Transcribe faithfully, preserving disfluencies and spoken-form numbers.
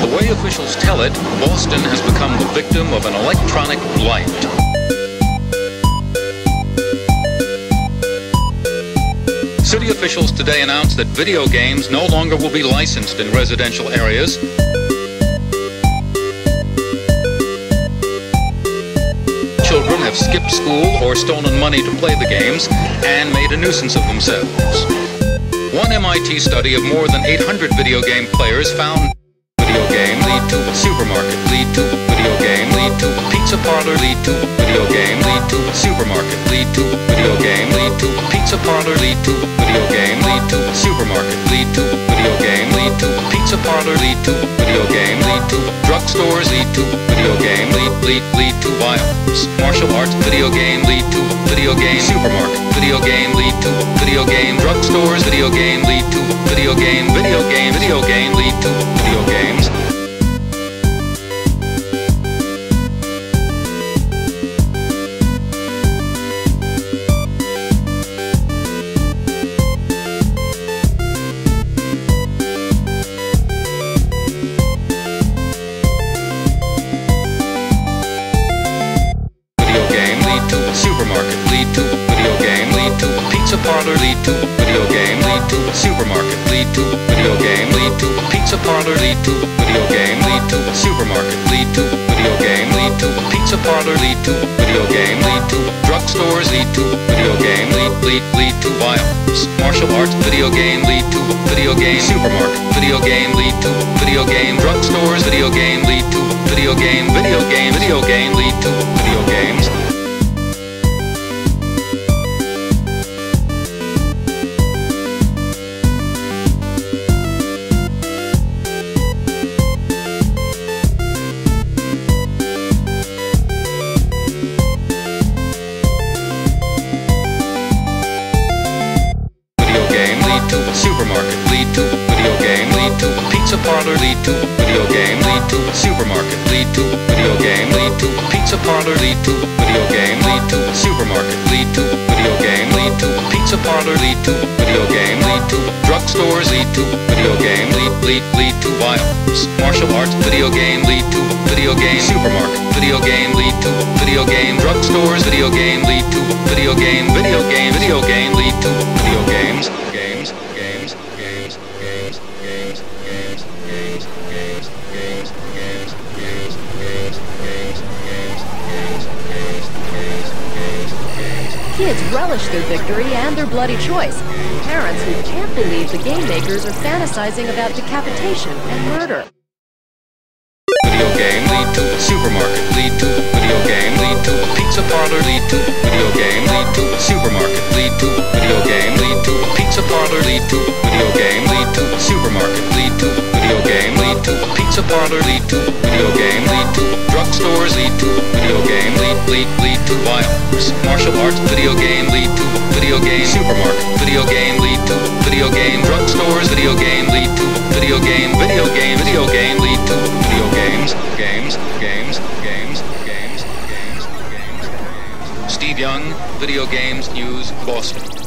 The way officials tell it, Boston has become the victim of an electronic blight. City officials today announced that video games no longer will be licensed in residential areas. Children have skipped school or stolen money to play the games and made a nuisance of themselves. One M I T study of more than eight hundred video game players found video game lead to supermarket, lead to video game, lead to pizza parlor, lead to video game, lead to supermarket, lead to video game, lead to pizza parlor, lead to video game, lead to supermarket, lead to video game, lead to pizza parlor, lead to video game, lead to drugstores, lead to video game, lead, lead, lead to violence. Martial arts, video game, lead to video game, supermarket, video game, lead to video game, drugstores, video game, lead to video game, video game, video game, lead to video games. Supermarket, lead to video game, lead to pizza parlor, lead to video game, lead to supermarket, lead to video game, lead to pizza parlor, lead to video game, lead to supermarket, lead to video game, lead to pizza parlor, lead to video game, lead to drugstores, lead to video game, lead, lead, lead to violence. Martial arts, video game, lead to video game, supermarket, video game, lead to video game, drugstores, video game, lead to video game, video game, video game, lead to video games. Supermarket, lead to video game, lead to pizza parlor, lead to video game, lead to supermarket, lead to video game, lead to pizza parlor, lead to video game, lead to supermarket, lead to video game, lead to pizza parlor, lead to video game, lead to drugstores, lead to video game, lead, lead, lead to violence. Martial arts, video game, lead to video game, supermarket, video game, lead to video game, drugstores, video game, lead to video game, video game, video game, lead to video games. Games, games, games, games, games, games, games, games, games, games, games, games, games, games, games, games, games. Kids relish their victory and their bloody choice. Parents who can't believe the game makers are fantasizing about decapitation and murder. Video game, lead to supermarket, lead to video game, lead to pizza parlor, lead to video game, lead to supermarket, lead to video game, lead to pizza parlor, lead to video game, lead to supermarket, lead to video game, lead to pizza parlor, lead to video game, lead to drugstores, lead to video game, lead, lead, lead to violence. Martial arts, video game, lead to video game, supermarket, video game, lead to video game, drugstores, video game, lead to video game, video game, video game, lead to video games, games, games, games, games, games, games. Steve Young, Video Games News, Boston.